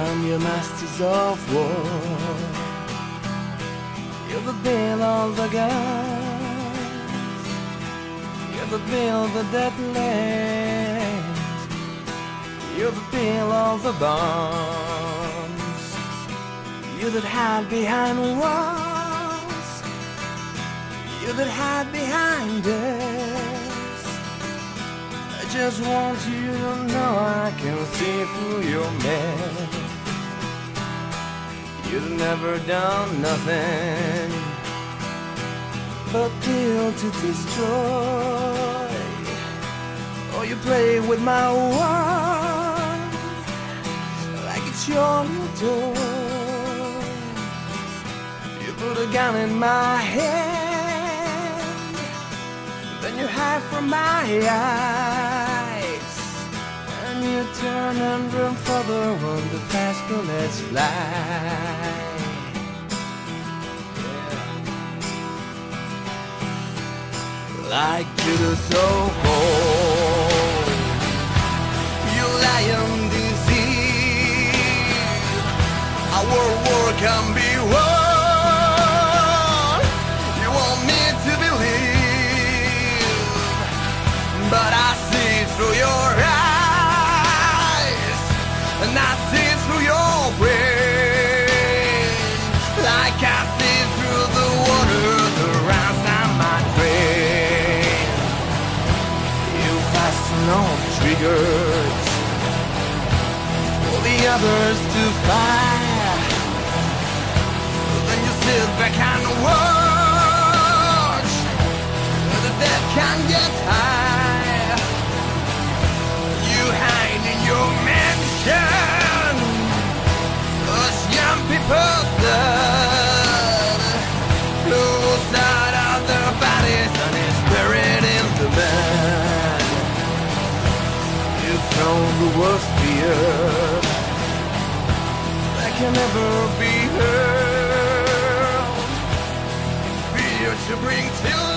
and your masters of war. You're the bill of the guns, you're the bill of the deadlands, you're the bill of the bombs, you that hide behind walls, you that hide behind us. I just want you to know I can see through your mess. You've never done nothing but kill to destroy. Or you play with my world like it's your toy. You put a gun in my hand, then you hide from my eyes, and you turn and run further when the fast bullets fly. Like to the so-called, you lion disease. Our war can be won. You want me to believe, but I see through your eyes, and I see through your brain, like I see through the water that runs down my drain. No triggers for the others to fire. Then you sit back and watch the dead can get high. You hide in your mansion, us young people blood flows out of their bodies and is buried in the mud. From the worst fear that can never be heard, fear to bring till